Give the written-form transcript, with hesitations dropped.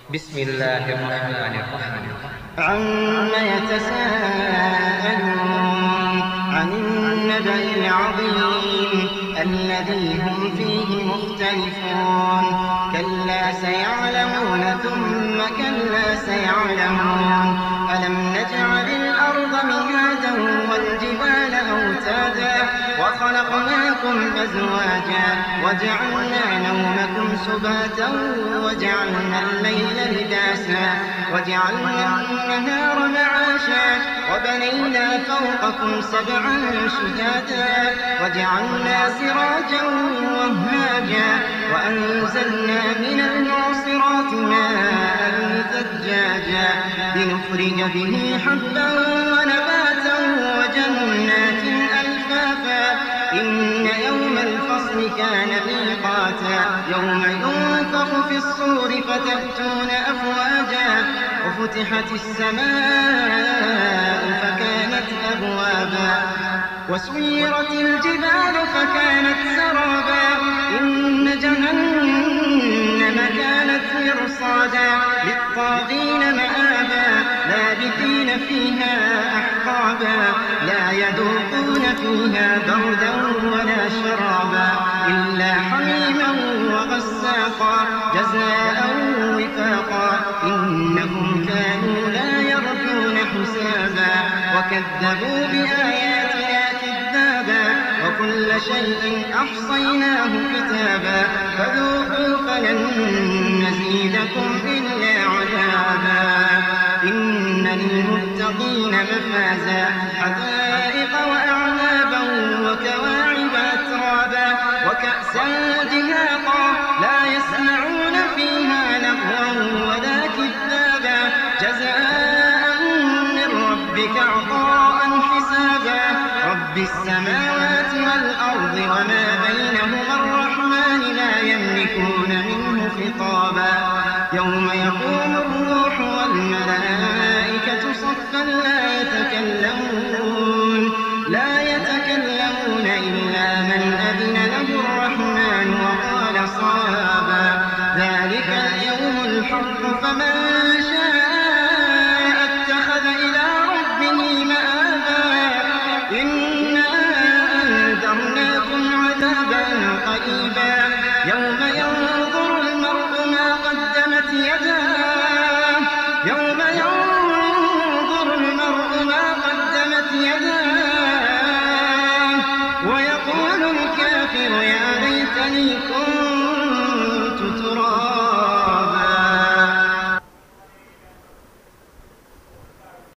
بسم الله الرحمن الرحيم. عم يتساءلون عن النبأ العظيم الذي هم فيه مختلفون كلا سيعلمون ثم كلا سيعلمون ألم نجعل الأرض مهادا والجبال أوتادا وخلقناكم أزواجا وجعلنا نومكم سباتا وجعلنا الليل لباسا وجعلنا النهار معاشا وبنينا فوقكم سبعا شدادا وجعلنا سراجا وهاجا وأنزلنا من المعصرات ماء ثجاجا لنخرج به حبا ونباتا وجنات ألفافا إن يوم الفصل كان ميقاتا يوم ينفخ في الصور فتأتون أفواجا وفتحت السماء فكانت أبوابا وسيرت الجبال فكانت سرابا إن جهنم كانت مرصادا للطاغين مآبا لابثين فيها أحقابا لا يذوقون فيها بردا ولا شرابا إلا حميما وغساقا جزاء وفاقا إنهم كانوا لا يرجون حسابا وكذبوا بآياتنا كذابا وكل شيء أحصيناه كتابا فذوقوا فلن نزيدكم إلا عذابا إن للمتقين مفازا حدائق وأعنابا وكواعب أترابا وكأسا دهاقا لا يسمعون فيها لغوا ولا كذابا جزاء من ربك عطاء حسابا رب السماوات والأرض وما بينهما الرحمن لا يملكون منه خطابا يوم يقوم الروح والملائكة صفا لا يتكلمون إلا من أذن له الرحمن وقال صوابا ذلك اليوم الحق فمن